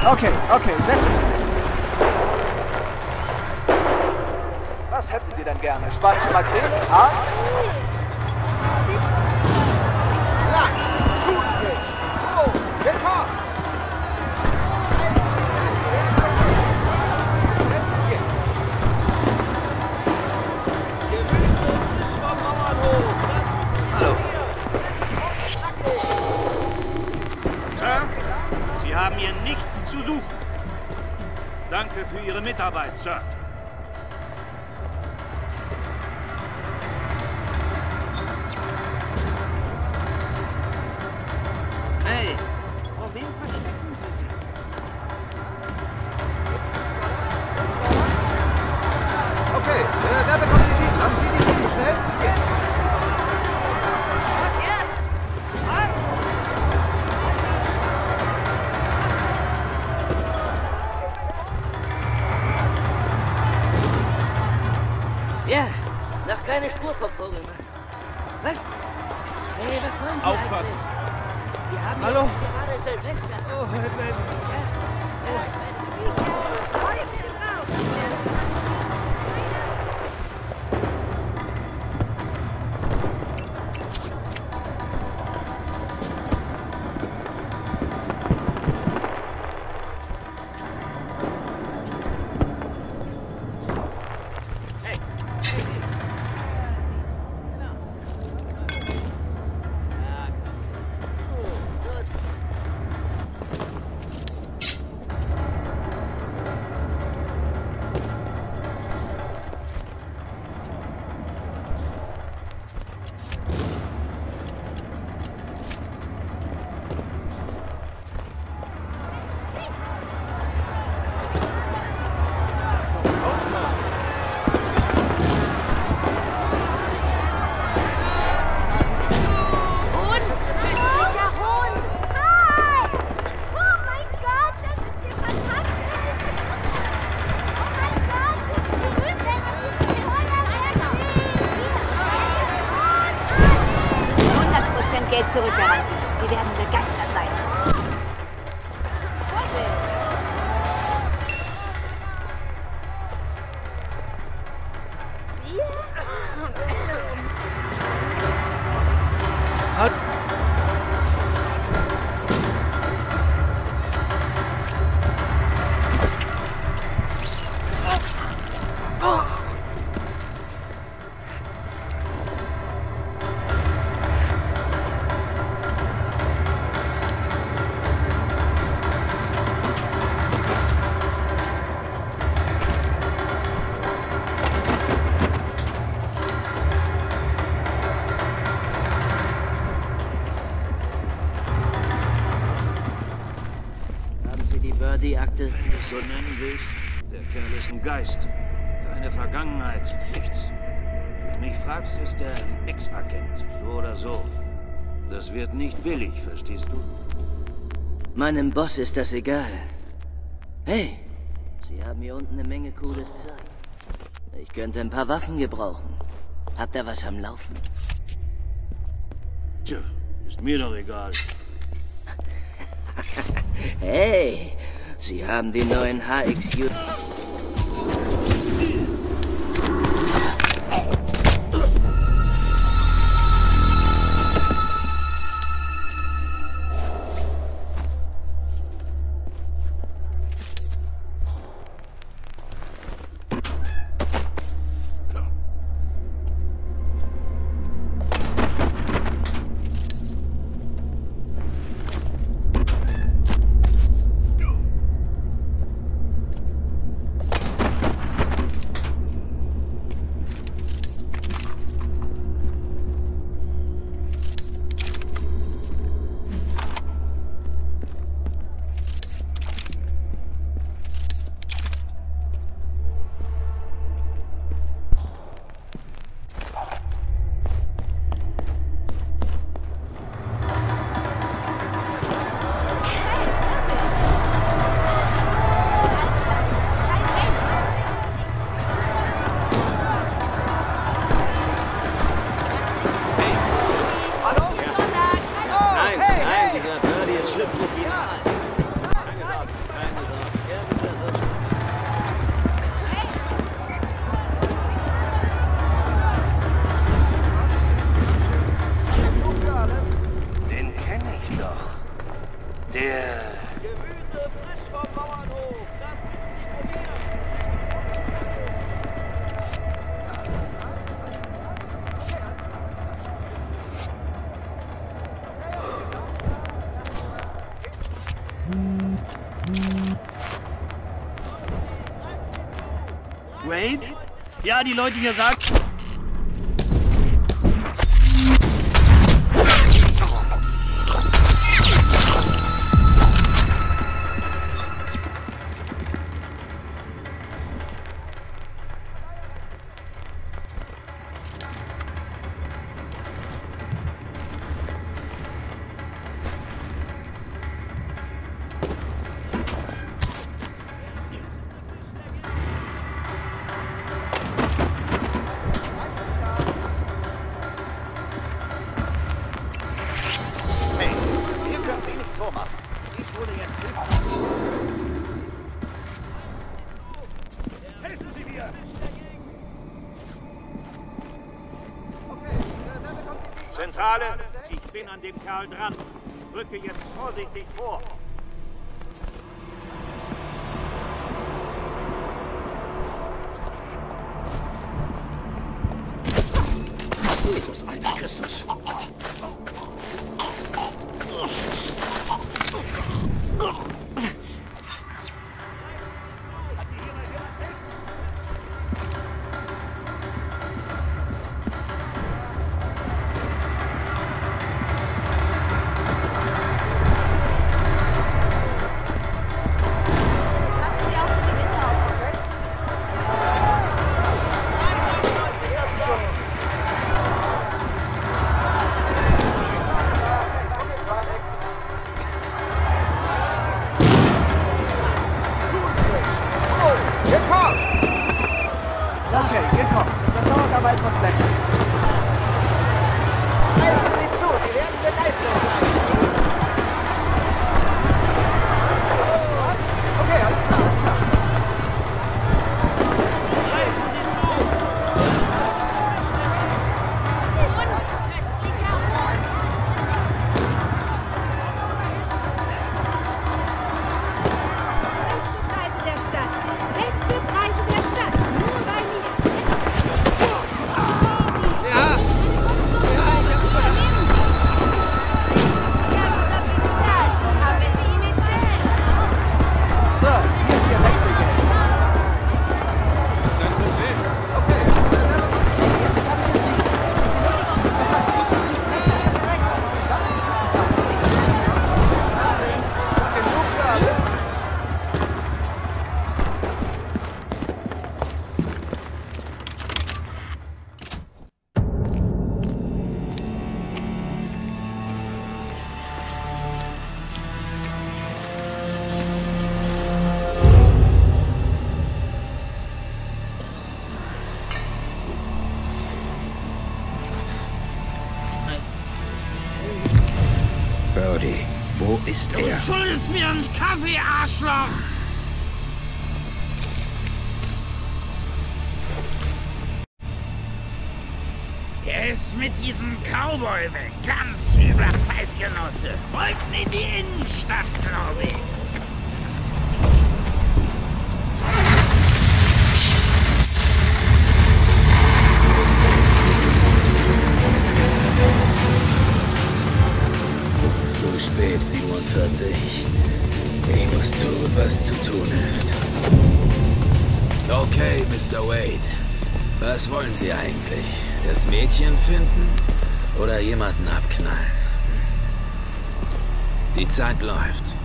Okay, setzen Sie. Was hätten Sie denn gerne? Spanische Makrele? Ah? Lachs, Thunfisch. Oh, willkommen. Hallo. Sir, Sie haben hier nichts zu suchen. Danke für Ihre Mitarbeit, Sir. Hey, vor wem verstecken Sie sich? Okay, wer bekommt die Siege? Haben Sie die Siege? Schnell? Jetzt. Ja, noch keine Spur vom Vogelmann. Was? Hey, was wollen Sie Aufpassen. eigentlich? Wir haben Hallo? gerade Silvester. Oh, Geld zurückgarantiert. Sie werden begeistert sein. Die Akte, wenn du es so nennen willst. Der Kerl ist ein Geist. Keine Vergangenheit, nichts. Wenn du mich fragst, ist er ein Ex-Agent, so oder so. Das wird nicht billig, verstehst du? meinem Boss ist das egal. Hey, Sie haben hier unten eine Menge cooles Zeug. Ich könnte ein paar Waffen gebrauchen. Habt ihr was am Laufen? Tja, ist mir doch egal. Hey, Sie haben die neuen HXU... Ja, die Leute hier sagen... Zentrale, ich bin an dem Kerl dran. Rücke jetzt vorsichtig vor. Jesus, alter Christus. Okay, gekommen. Das dauert aber etwas länger. Halten Sie zu, Sie werden begeistert sein. Okay, alles klar, alles klar. Birdie, wo ist er? Du schuldest mir einen Kaffee, Arschloch! Er ist mit diesem Cowboy weg. Ganz übler Zeitgenosse. Wollten in die Innenstadt, glaube ich. Zu spät, 47. Ich muss tun, was zu tun ist. Okay, Mr. Wade. Was wollen Sie eigentlich? Das Mädchen finden oder jemanden abknallen? Die Zeit läuft.